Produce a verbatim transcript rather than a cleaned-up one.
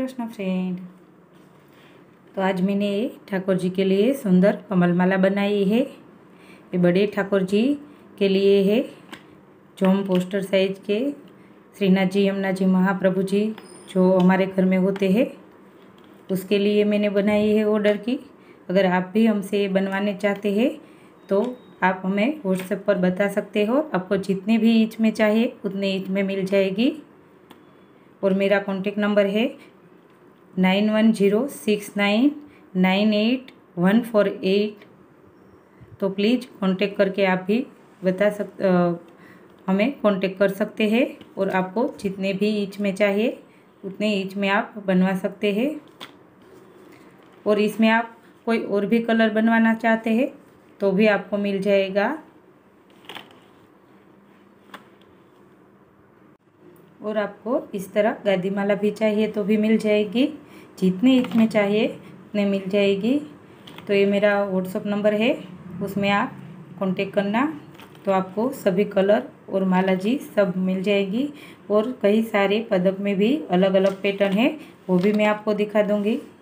Krishna friend. तो आज मैंने ठाकुर जी के लिए सुंदर कमल माला बनाई है। ये बड़े ठाकुर जी के लिए है, जो हम पोस्टर साइज के श्रीनाथ जी, यमुना जी, महाप्रभु जी जो हमारे घर में होते हैं, उसके लिए मैंने बनाई है ऑर्डर की। अगर आप भी हमसे बनवाने चाहते हैं तो आप हमें व्हाट्सएप पर बता सकते हो। आपको जितने भी इंच में चाहिए उतने इंच में मिल जाएगी। और मेरा कॉन्टेक्ट नंबर है nine one zero six nine nine eight one four eight. तो प्लीज़ कांटेक्ट करके आप भी बता सक आ, हमें कांटेक्ट कर सकते हैं। और आपको जितने भी इंच में चाहिए उतने इंच में आप बनवा सकते हैं। और इसमें आप कोई और भी कलर बनवाना चाहते हैं तो भी आपको मिल जाएगा। और आपको इस तरह गादी माला भी चाहिए तो भी मिल जाएगी। जितने इंच में चाहिए उतने मिल जाएगी। तो ये मेरा व्हाट्सअप नंबर है, उसमें आप कांटेक्ट करना तो आपको सभी कलर और माला जी सब मिल जाएगी। और कई सारे पदक में भी अलग अलग पैटर्न है, वो भी मैं आपको दिखा दूंगी।